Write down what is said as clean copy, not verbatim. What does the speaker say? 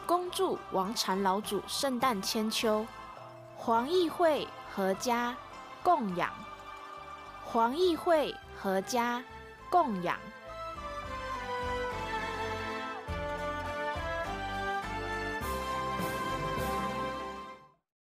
恭祝王禅老祖圣诞千秋，黄议会阖家供养，黄议会阖家供养。